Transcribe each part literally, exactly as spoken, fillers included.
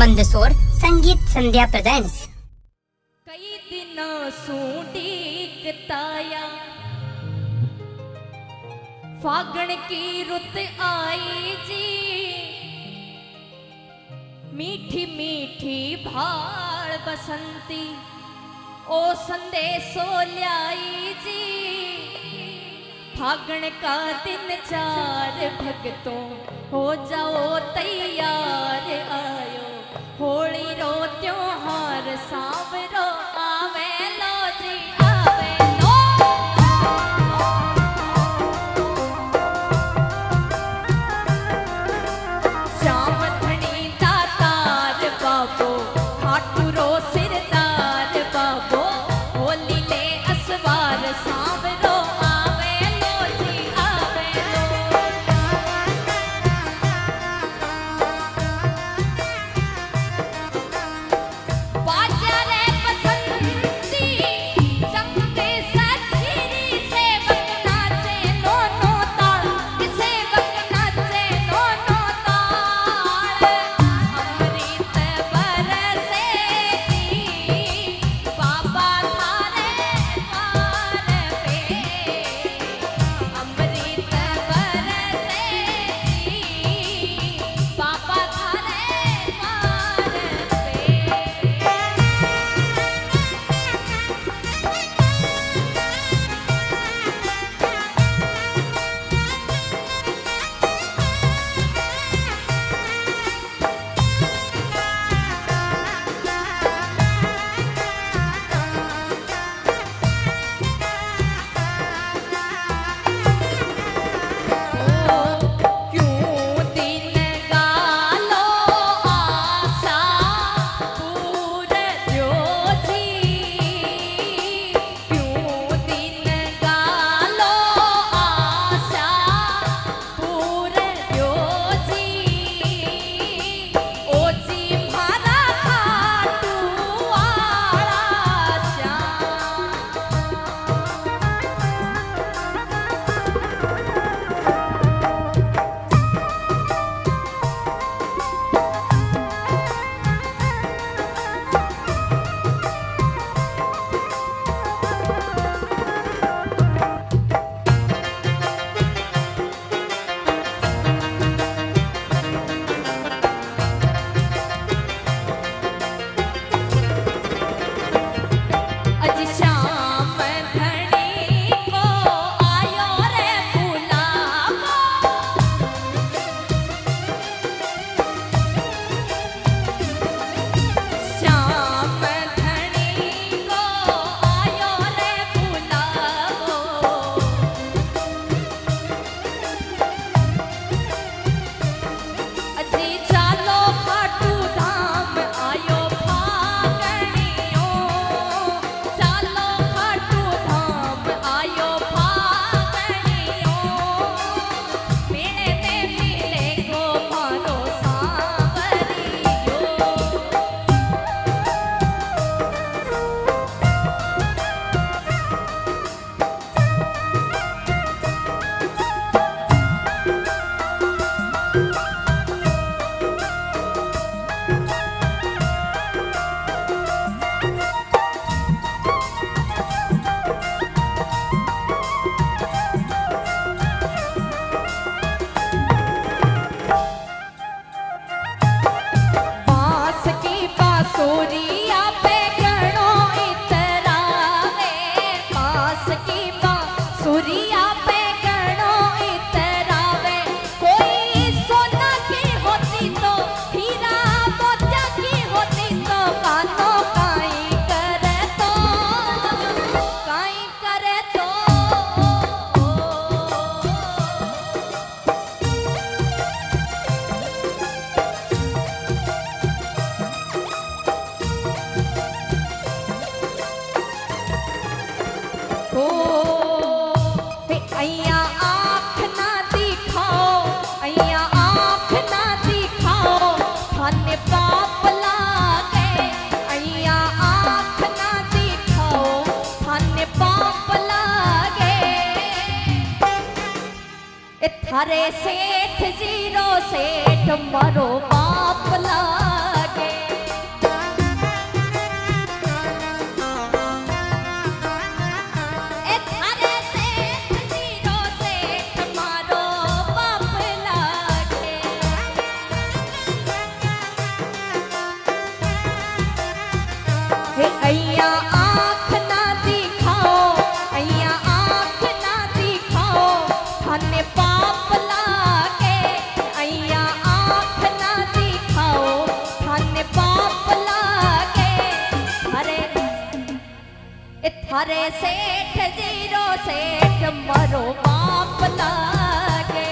मंदसौर संगीत संध्या प्रेजेंट्स। कई दिनों सूटी ताया फागण की रुत आई जी, मीठी मीठी भाड़ बसंती ओ संदेशो ल्याई जी। फागण का दिन चार भगतों हो जाओ तैयार, आयो होली रो त्योहार सावरो आवे लो जी आवे लो। श्याम धनी दातार बाबो खाटूरो सिरदार बाबो, होली ले असवार सावरो आवे लो जी आवे लो। बाजारे बसंती चमके सखीरी से बकनाचे नो नो ताल, किसे बकनाचे नो नो ताल। अमृत बरसे जी बाबा थारे द्वार पे, अमृत बरसे जी बाबा थारे द्वार पे। क्यों दिन गालो आशा पूर द्यो जी, क्यों दिन गालो आशा पूर द्यो जी। ओ जी मारा खाटू वाला श्याम, अज श्याम धनी को आयो रे बुलावो। श्याम धनी को आयो रे बुलावो। अजी चालो खाटू धाम आयो फागणियो, चालो खाटू धाम आयो फागणियो। मेले में मिले को मारो सांवरियो। बांस की बांसुरिया पे गणो इतरावे, बांस की बांसुरिया पे गणो इतरावे। कोई सोना की होती तो हीरा मोतिया की होती तो, कानो काई करे तो काई करे तो। ओ हे अइया आँख ना दिखाओ, अइया आँख ना दिखाओ, थाने पाप लागे। अइया आँख ना दिखाओ, थाने पाप लागे। ए थारे सेठ जीरो सेठ मारो बाप लागे। थारे सेठ जीरो सेठ मरो बाप लागे।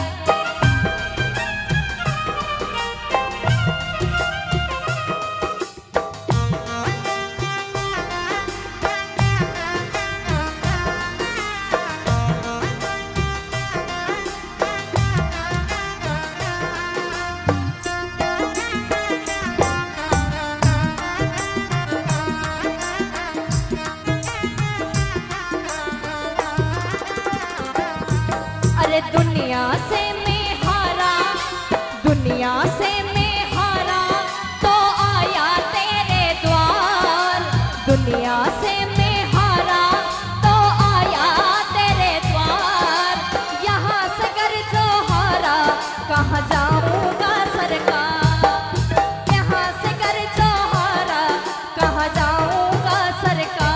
दुनिया से मैं हारा, दुनिया से मैं हारा तो आया तेरे द्वार। दुनिया से मैं हारा तो आया तेरे द्वार। यहाँ से कर जो हारा कहाँ जाऊँगा सरकार। यहाँ से कर जो हारा कहाँ जाऊँगा सरकार।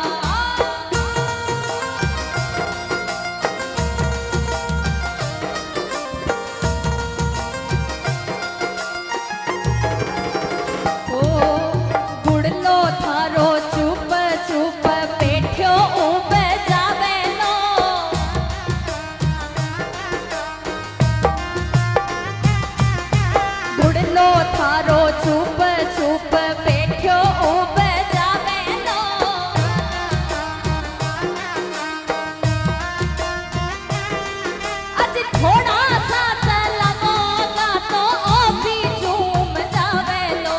थारो चुप चुप बैठो उब जावे लो। आज थोड़ा सा चलावोगा तो ओ भी झूम जावे लो।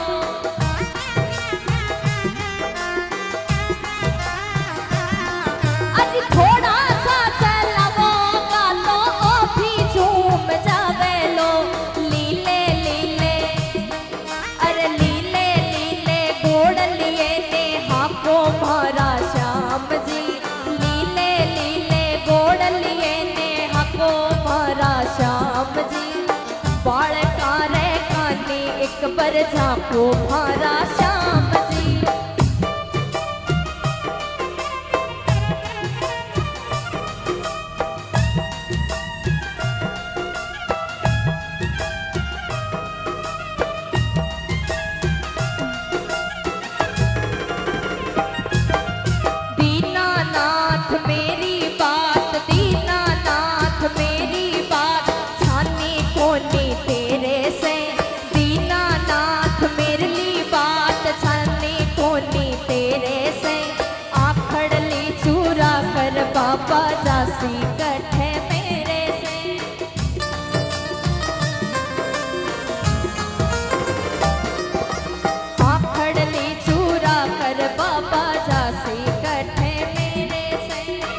आज थोड़ा सा चलावोगा तो ओ भी झूम जावे लो। लीले लीले अरे लीले लीले गोड़ लिए ने हाको मारा श्याम जी। लीले लीले गोड़ लिए ने हाको मारा श्याम जी। बाल कारे कानी एक बार झाको मारा श्याम जी। दीनानाथ मेरी बात, दीनानाथ मेरी बात छानी कोनी तेरे से। दीनानाथ मेरे ली बात छानी कोनी तेरे से। आखड़ ली चूरा कर बाबा जासी कठे मेरे से। आखड़ ली चूरा कर बाबा जासी कठे मेरे से।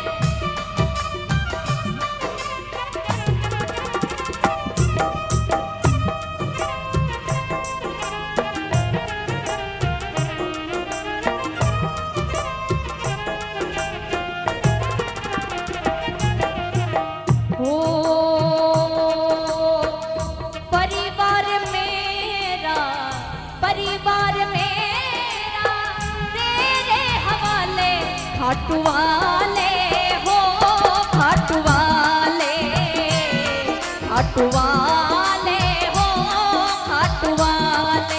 ओ परिवार मेरा, परिवार मेरा तेरे हवाले। खाटू वाले हो खाटू वाले, खाटू वाले हो खाटू वाले।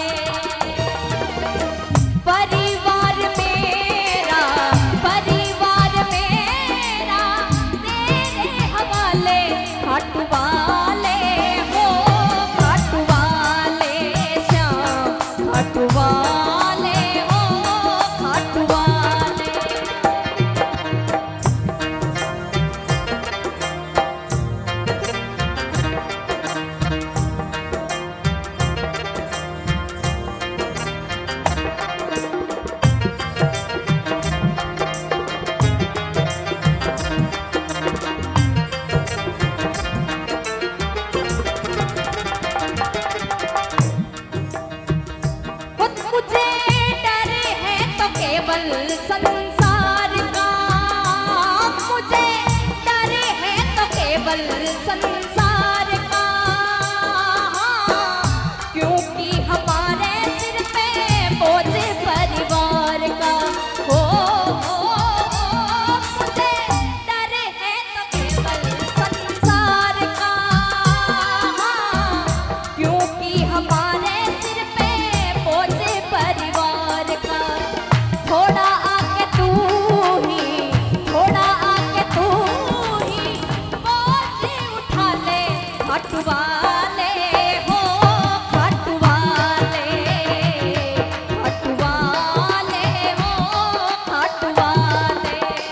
परिवार मेरा, परिवार मेरा तेरे हवाले। खाटू वाले हो खाटू वाले श्याम। खाटू वाले हो खाटू वाले। खटवाले हो खटवाले खटवाले हो खटवाले।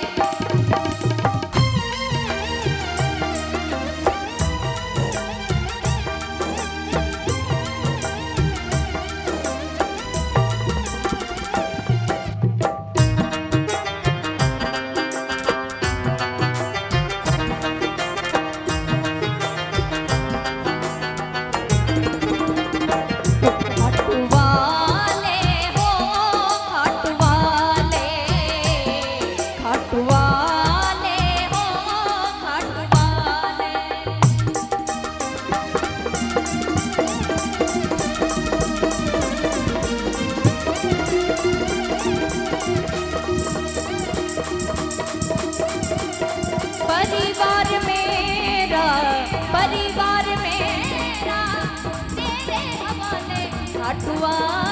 परिवार मेरा परिवार मेरा तेरे हवाले खटवा।